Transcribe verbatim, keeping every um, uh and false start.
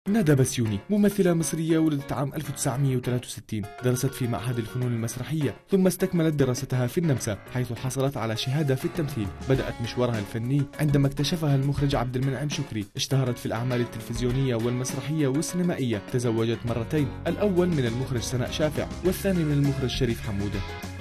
ندى بسيوني ممثلة مصرية ولدت عام ألف وتسعمئة وثلاثة وستين. درست في معهد الفنون المسرحية ثم استكملت دراستها في النمسا حيث حصلت على شهادة في التمثيل. بدأت مشوارها الفني عندما اكتشفها المخرج عبد المنعم شكري. اشتهرت في الأعمال التلفزيونية والمسرحية والسينمائية. تزوجت مرتين، الأول من المخرج سناء شافع والثاني من المخرج شريف حمودة.